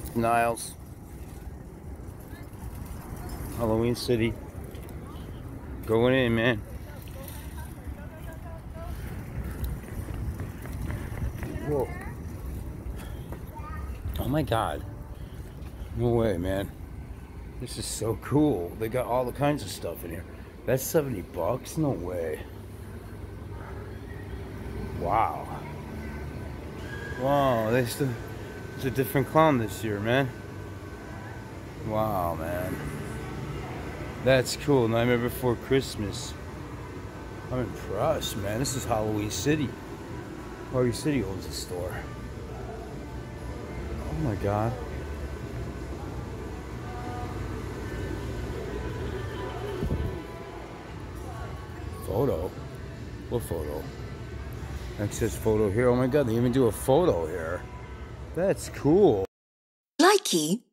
Niles, Halloween City. Going in, man. Whoa. Oh my God. No way, man. This is so cool. They got all the kinds of stuff in here. That's 70 bucks? No way. Wow. Wow, it's a different clown this year, man. Wow, man. That's cool. Nightmare Before Christmas. I'm impressed, man. This is Halloween City. Halloween City owns the store. Oh my God. Photo? What photo? Access photo here. Oh my God, they even do a photo here. That's cool. Likey.